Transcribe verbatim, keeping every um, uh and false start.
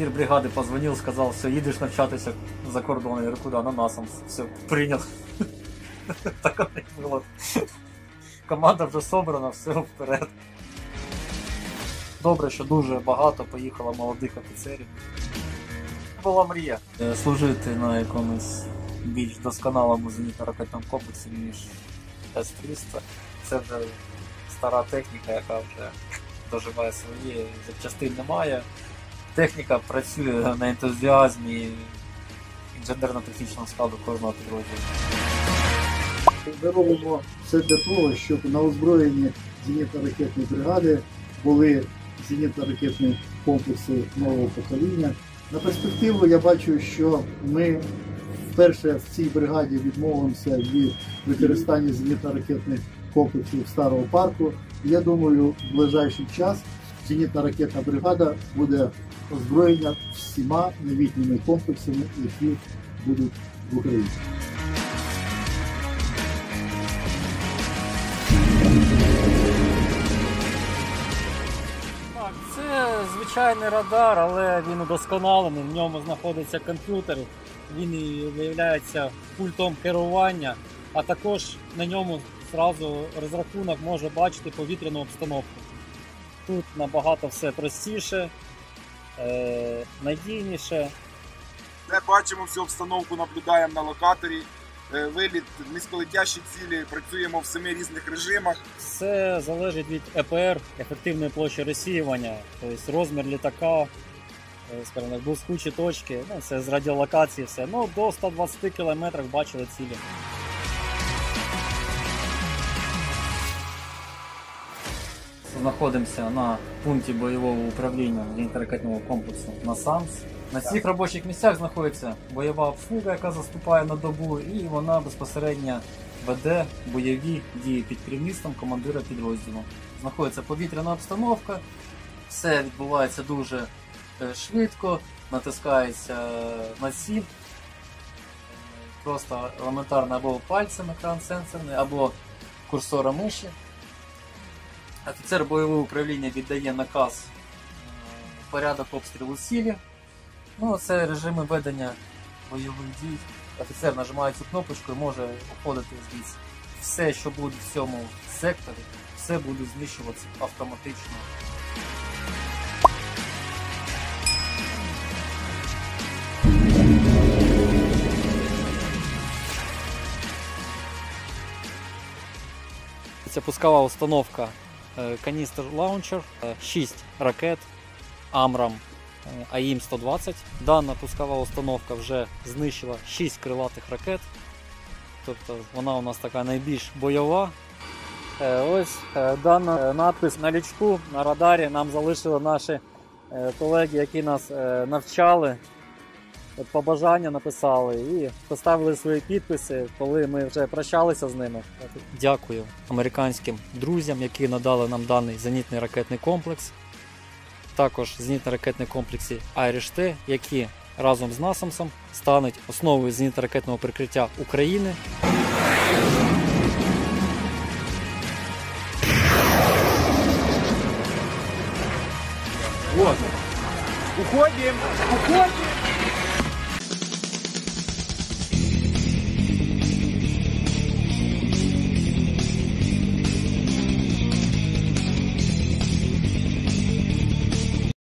командир бригады позвонил, сказал, все, едешь навчатися за кордон. Я говорю, куда? На НАСАМС. Все, принял. Так оно и было. Команда вже собрана, все, вперед. Добре, що дуже багато поїхало молодих офіцерів. Була мрія служити на якомусь більш досконалому зенітно-ракетному комплексі, ніж С триста. Це вже стара техніка, яка вже доживає свої, запчастин немає. Техніка працює на ентузіазмі інженерно-технічного складу кожного підрозділу. Ми робимо все для того, щоб на озброєнні зенітно-ракетної бригади були зенітно-ракетні комплекси нового покоління. На перспективу я бачу, що ми вперше в цій бригаді відмовимося від використання зенітно-ракетних комплексів старого парку. Я думаю, в ближайший час зенітно-ракетна бригада буде озброєна всіма новітніми комплексами, які будуть в Україні. Так, це звичайний радар, але він удосконалений, в ньому знаходиться комп'ютер, він і виявляється пультом керування, а також на ньому зразу розрахунок може бачити повітряну обстановку. Тут набагато все простіше, е, надійніше. Де бачимо всю обстановку, наблюдаємо на локаторі. Виліт, низьколетящі цілі, працюємо в семи різних режимах. Все залежить від Е Пе Ер, ефективної площі розсіювання, тобто розмір літака, скажімо, блискучі точки, ну, це з радіолокації все. Ну, до ста двадцяти кілометрів бачили цілі. Знаходимося на пункті бойового управління зенітно-ракетного комплексу НАСАМС. На цих робочих місцях знаходиться бойова обслуга, яка заступає на добу, і вона безпосередньо веде бойові дії під керівництвом командира підрозділу. Знаходиться повітряна обстановка, все відбувається дуже швидко, натискається на ціль, просто елементарно або пальцем екран сенсорний, або курсором миші. Офіцер бойового управління віддає наказ, порядок обстрілу цілі. Ну, це режими ведення бойових дій. Офіцер нажимає цю кнопочку і може уходити звідси. Все, що буде в цьому секторі, все буде знищуватися автоматично. Це пускова установка каністр лаунчер, шість ракет Амрам А І М сто двадцять. Дана пускова установка вже знищила шість крилатих ракет. Тобто вона у нас така найбільш бойова. Ось дана надпис на лючку, на радарі нам залишили наші колеги, які нас навчали. Побажання написали і поставили свої підписи, коли ми вже прощалися з ними. Дякую американським друзям, які надали нам даний зенітний ракетний комплекс. Також зенітно-ракетні комплекси Айріш Т, які разом з НАСАМСом стануть основою зенітно-ракетного прикриття України. Вот. Уходим! Уходим!